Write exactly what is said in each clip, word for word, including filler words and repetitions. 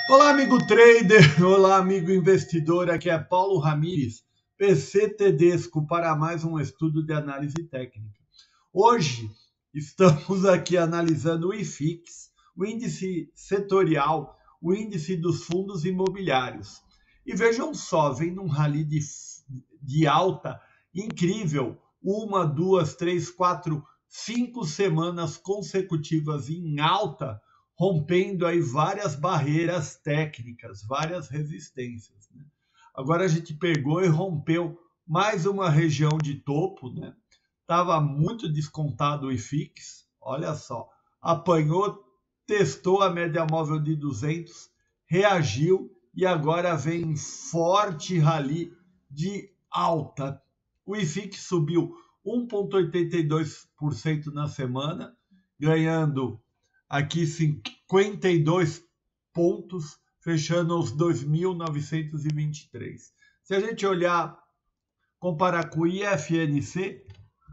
Olá, amigo trader, olá, amigo investidor, aqui é Paulo Ramires, P C Tedesco, para mais um estudo de análise técnica. Hoje estamos aqui analisando o I F I X, o índice setorial, o índice dos fundos imobiliários. E vejam só, vem num rally de, de alta incrível, uma, duas, três, quatro, cinco semanas consecutivas em alta, rompendo aí várias barreiras técnicas, várias resistências, né? Agora a gente pegou e rompeu mais uma região de topo, né? Estava muito descontado o I F I X, olha só, apanhou, testou a média móvel de duzentos, reagiu e agora vem forte rally de alta. O I F I X subiu um vírgula oitenta e dois por cento na semana, ganhando aqui cinquenta e dois pontos, fechando os dois mil novecentos e vinte e três. Se a gente olhar, comparar com o I F N C,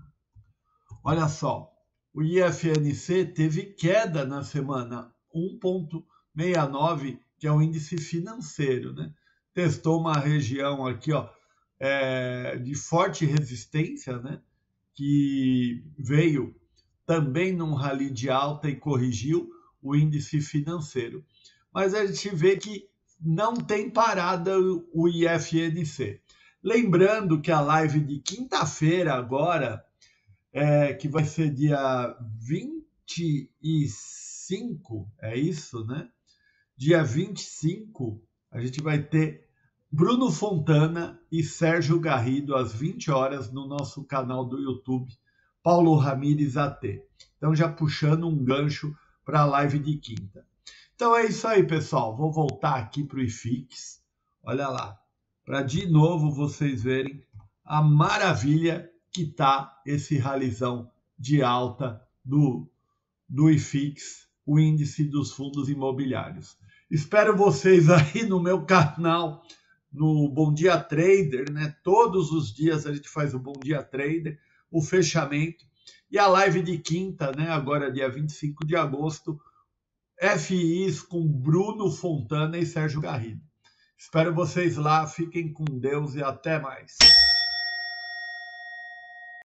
olha só, o I F N C teve queda na semana, um vírgula sessenta e nove, que é o índice financeiro, né? Testou uma região aqui, ó, é, de forte resistência, né? Que veio também num rally de alta e corrigiu o índice financeiro. Mas a gente vê que não tem parada o I F N C. Lembrando que a live de quinta-feira agora, é, que vai ser dia vinte e cinco, é isso, né? Dia vinte e cinco, a gente vai ter Bruno Fontana e Sérgio Garrido às vinte horas no nosso canal do YouTube, Paulo Ramires A T. Então já puxando um gancho para a live de quinta. Então é isso aí, pessoal. Vou voltar aqui para o I F I X. Olha lá, para de novo vocês verem a maravilha que tá esse ralizão de alta do, do I F I X, o índice dos fundos imobiliários. Espero vocês aí no meu canal, no Bom Dia Trader, né? Todos os dias a gente faz o Bom Dia Trader, o fechamento e a live de quinta, né? Agora dia vinte e cinco de agosto, F Is com Bruno Fontana e Sérgio Garrido. Espero vocês lá, fiquem com Deus e até mais.